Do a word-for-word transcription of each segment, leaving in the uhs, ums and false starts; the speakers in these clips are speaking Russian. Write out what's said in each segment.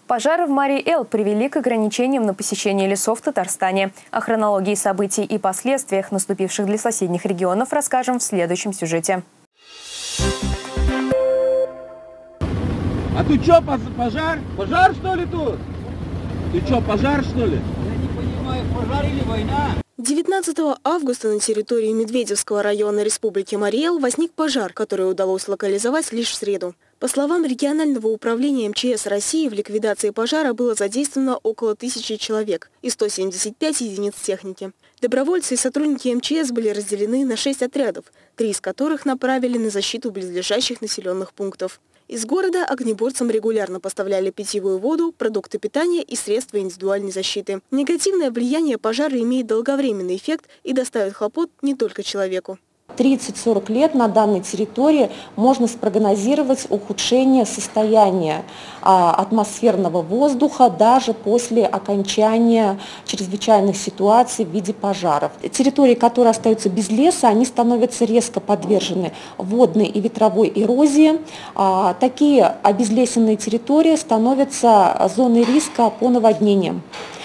Пожары в Мари-Эл привели к ограничениям на посещение лесов в Татарстане. О хронологии событий и последствиях, наступивших для соседних регионов, расскажем в следующем сюжете. А тут что, пожар? Пожар, что ли, тут? Ты что, пожар, что ли? Я не понимаю, пожар или война? девятнадцатого августа на территории Медведевского района Республики Мари-Эл возник пожар, который удалось локализовать лишь в среду. По словам регионального управления эм че эс России, в ликвидации пожара было задействовано около тысячи человек и сто семьдесят пять единиц техники. Добровольцы и сотрудники эм че эс были разделены на шесть отрядов, три из которых направили на защиту близлежащих населенных пунктов. Из города огнеборцам регулярно поставляли питьевую воду, продукты питания и средства индивидуальной защиты. Негативное влияние пожара имеет долговременный эффект и доставит хлопот не только человеку. тридцать-сорок лет на данной территории можно спрогнозировать ухудшение состояния а, атмосферного воздуха даже после окончания чрезвычайных ситуаций в виде пожаров. Территории, которые остаются без леса, они становятся резко подвержены водной и ветровой эрозии. А, такие обезлесенные территории становятся зоной риска по наводнениям.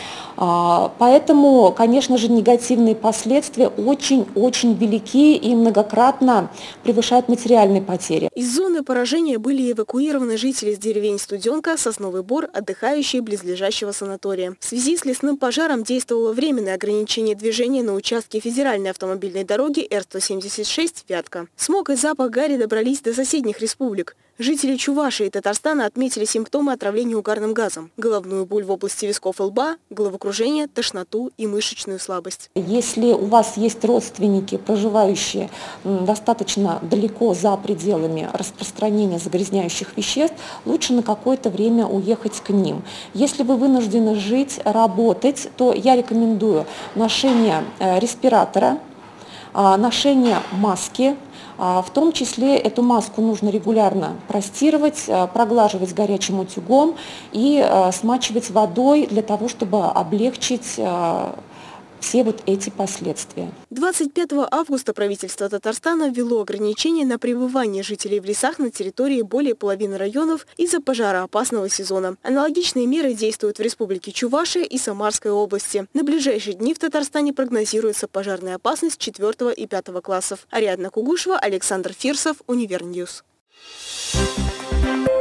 Поэтому, конечно же, негативные последствия очень-очень велики и многократно превышают материальные потери. Из зоны поражения были эвакуированы жители из деревень Студенка, Сосновый Бор, отдыхающие близлежащего санатория. В связи с лесным пожаром действовало временное ограничение движения на участке федеральной автомобильной дороги эр сто семьдесят шесть «Вятка». Смог и запах гари добрались до соседних республик. Жители Чувашии и Татарстана отметили симптомы отравления угарным газом: головную боль в области висков и лба, головокружение, тошноту и мышечную слабость. Если у вас есть родственники, проживающие достаточно далеко за пределами распространения загрязняющих веществ, лучше на какое-то время уехать к ним. Если вы вынуждены жить, работать, то я рекомендую ношение респиратора, ношение маски. В том числе эту маску нужно регулярно простировать, проглаживать горячим утюгом и смачивать водой для того, чтобы облегчить все вот эти последствия. двадцать пятого августа правительство Татарстана ввело ограничения на пребывание жителей в лесах на территории более половины районов из-за пожароопасного сезона. Аналогичные меры действуют в республике Чувашия и Самарской области. На ближайшие дни в Татарстане прогнозируется пожарная опасность четвёртого и пятого классов. Ариадна Кугушева, Александр Фирсов, Универньюз.